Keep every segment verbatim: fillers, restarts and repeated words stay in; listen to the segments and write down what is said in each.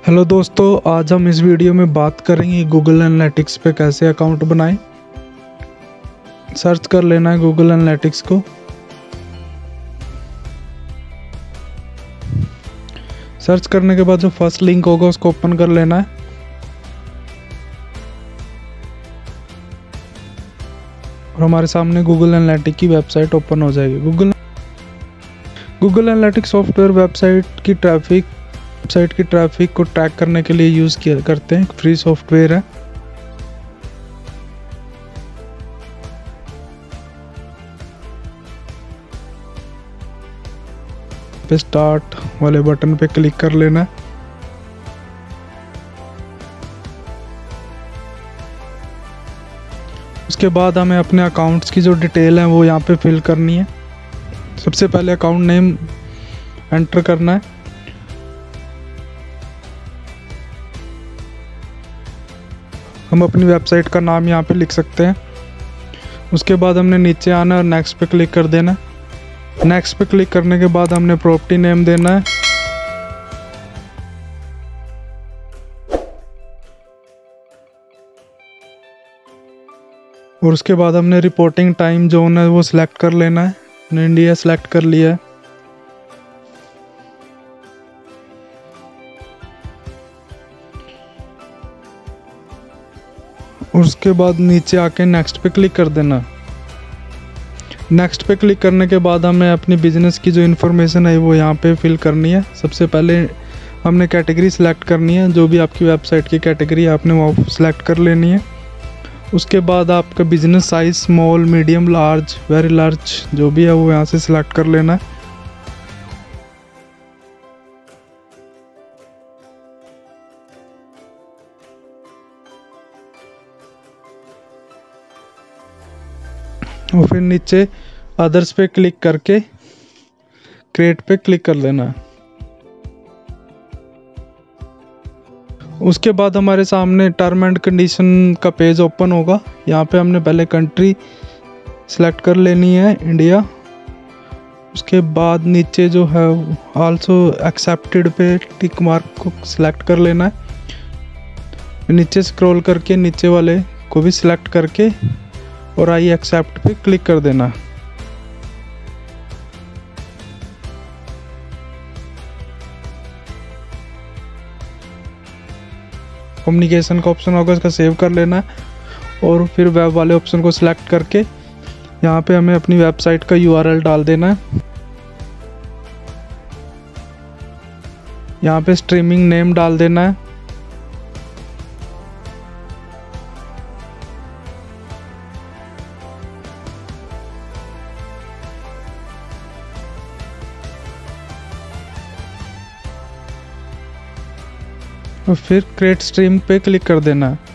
Hello दोस्तों, आज हम इस वीडियो में बात करेंगे गूगल एनालिटिक्स पे कैसे अकाउंट बनाएं। सर्च कर लेना है गूगल एनालिटिक्स को। सर्च करने के बाद जो फर्स्ट लिंक होगा उसको ओपन कर लेना है। और हमारे सामने गूगल एनालिटिक्स की वेबसाइट ओपन हो जाएगी। Google Google analytics software website की ट्रैफिक वेबसाइट की ट्रैफिक को ट्रैक करने के लिए यूज़ किया करते हैं। फ्री सॉफ्टवेयर है। पे स्टार्ट वाले बटन पे क्लिक कर लेना है। उसके बाद हमें अपने अकाउंट्स की जो डिटेल है वो यहाँ पे फिल करनी है। सबसे पहले अकाउंट नेम एंटर करना है। हम अपनी वेबसाइट का नाम यहाँ पे लिख सकते हैं। उसके बाद हमने नीचे आना और नेक्स्ट पे क्लिक कर देना है। नेक्स्ट पे क्लिक करने के बाद हमने प्रॉपर्टी नेम देना है। और उसके बाद हमने रिपोर्टिंग टाइम जोन है वो सिलेक्ट कर लेना है। हमने इंडिया सिलेक्ट कर लिया है। उसके बाद नीचे आके नेक्स्ट पे क्लिक कर देना। नेक्स्ट पे क्लिक करने के बाद हमें अपनी बिजनेस की जो इन्फॉर्मेशन है वो यहाँ पे फिल करनी है। सबसे पहले हमने कैटेगरी सिलेक्ट करनी है। जो भी आपकी वेबसाइट की कैटेगरी है आपने वो सिलेक्ट कर लेनी है। उसके बाद आपका business size small, medium, large, very large जो भी है वो यहाँ से सिलेक्ट कर लेना है। और फिर नीचे अदर्स पे क्लिक करके क्रिएट पे क्लिक कर देना है। उसके बाद हमारे सामने टर्म एंड कंडीशन का पेज ओपन होगा। यहाँ पे हमने पहले कंट्री सिलेक्ट कर लेनी है, इंडिया। उसके बाद नीचे जो है आल्सो एक्सेप्टेड पे टिक मार्क को सिलेक्ट कर लेना है। नीचे स्क्रॉल करके नीचे वाले को भी सिलेक्ट करके और आई एक्सेप्ट पे क्लिक कर देना। कम्युनिकेशन का ऑप्शन होगा, इसका सेव कर लेना है। और फिर वेब वाले ऑप्शन को सिलेक्ट करके यहाँ पे हमें अपनी वेबसाइट का यूआरएल डाल देना है। यहाँ पे स्ट्रीमिंग नेम डाल देना है। और फिर क्रिएट स्ट्रीम पे क्लिक कर देना है।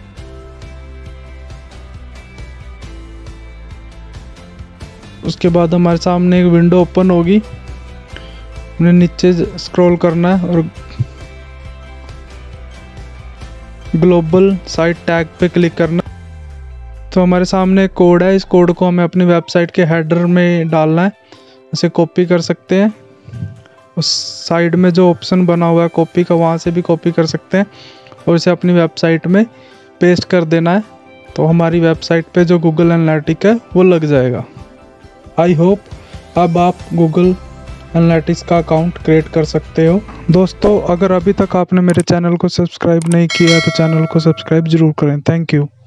उसके बाद हमारे सामने एक विंडो ओपन होगी। हमने नीचे स्क्रॉल करना है और ग्लोबल साइट टैग पे क्लिक करना। तो हमारे सामने एक कोड है। इस कोड को हमें अपनी वेबसाइट के हेडर में डालना है। इसे कॉपी कर सकते हैं। उस साइड में जो ऑप्शन बना हुआ है कॉपी का, वहाँ से भी कॉपी कर सकते हैं और इसे अपनी वेबसाइट में पेस्ट कर देना है। तो हमारी वेबसाइट पे जो गूगल एनालिटिक्स है वो लग जाएगा। आई होप अब आप गूगल एनालिटिक्स का अकाउंट क्रिएट कर सकते हो। दोस्तों, अगर अभी तक आपने मेरे चैनल को सब्सक्राइब नहीं किया तो चैनल को सब्सक्राइब जरूर करें। Thank you.